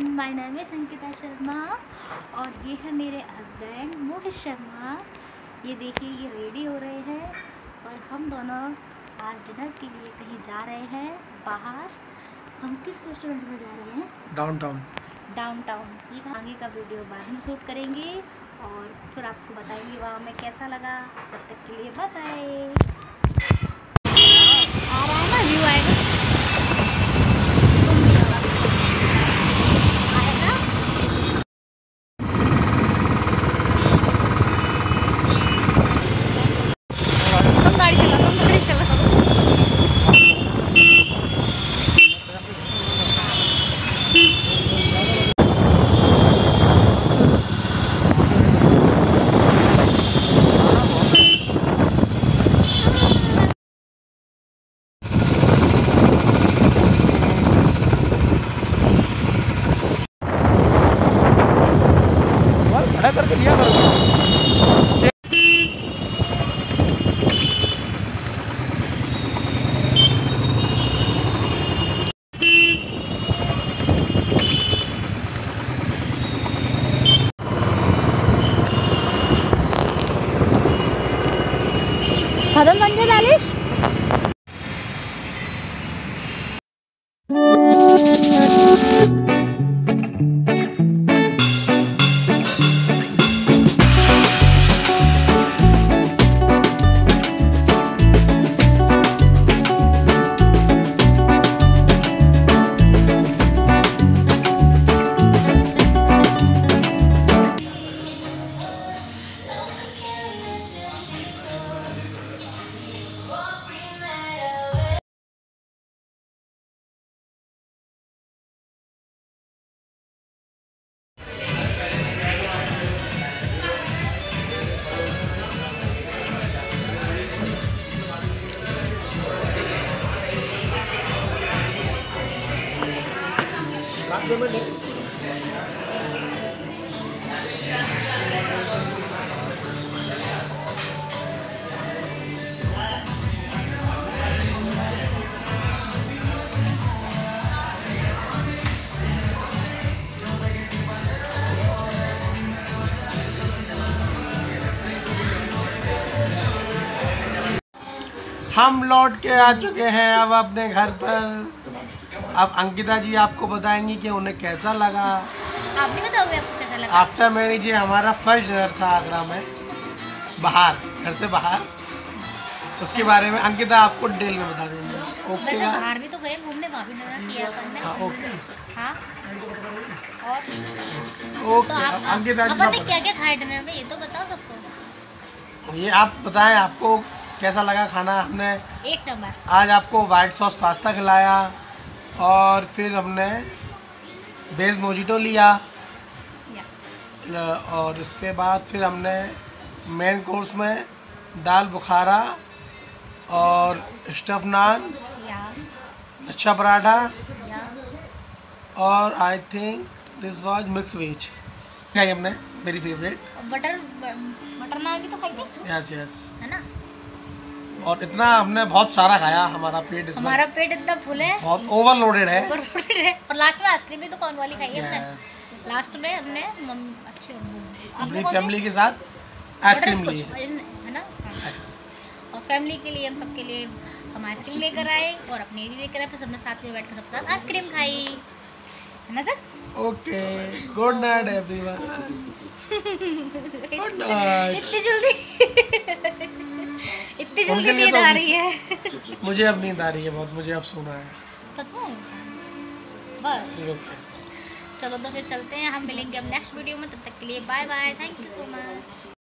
Everyone, my name is Ankita Sharma और ये है मेरे हस्बैंड मोहित शर्मा। ये देखिए, ये रेडी हो रहे हैं और हम दोनों आज डिनर के लिए कहीं जा रहे हैं बाहर। हम किस रेस्टोरेंट में जा रहे हैं? डाउनटाउन। ये आगे का वीडियो बाद में शूट करेंगे और फिर आपको बताएंगे वहाँ में कैसा लगा। तब तक के लिए बाय बाय। आ रहा है ना, व्यू आएगा। तुम गाड़ी चला। खड़ा करके लिया करो। खत्म संजय बैलिश। हम लौट के आ चुके हैं अब अपने घर पर। अब अंकिता जी आपको बताएंगी कि उन्हें कैसा लगा। आप नहीं बताओगे आपको कैसा लगा? आफ्टर मैरिज ये हमारा फर्स्ट डिनर था आगरा में, बाहर, घर से बाहर। उसके बारे में अंकिता आपको डिटेल में बता देंगे। ओके, वैसे बाहर भी तो गए घूमने, वहाँ भी डिनर किया अपन ने। हाँ ओके, हाँ, और ओके। तो आप अंकिता जी अपन ने क्या क्या खाया डिनर में, ये तो बताओ सबको। ये आप बताएं आपको कैसा लगा खाना। हमने एक नंबर। आज आपको वाइट सॉस पास्ता खिलाया और फिर हमने बेज मोजिटो लिया और उसके बाद फिर हमने मेन कोर्स में दाल बुखारा और स्टफ नान, लच्छा पराठा और I think this was mix veg खाई हमने, मेरी फेवरेट। बटर नान भी तो खाई थी। यस यस, है ना। और इतना हमने बहुत सारा खाया, हमारा पेट इतना फुल है, बहुत ओवरलोडेड है। और लास्ट में आइसक्रीम भी तो कौन वाली खाई है हमने। Yes. लास्ट में हमने अच्छी अपनी फैमिली के साथ आइसक्रीम ली है ना। और फैमिली के लिए, हम सबके लिए हम आइसक्रीम लेकर आए और अपने भी लेकर आए, फिर सबने साथ में बैठ कर सबके साथ आइसक्रीम खाई, है ना sir. Okay, good night everyone. Good night. इतनी जल्दी नींद आ रही है। मुझे अब नींद आ रही है बहुत, मुझे अब सोना है। सच में? बस चलो तो फिर चलते हैं, हम मिलेंगे अब नेक्स्ट वीडियो में। तब तक के लिए bye bye, thank you so much.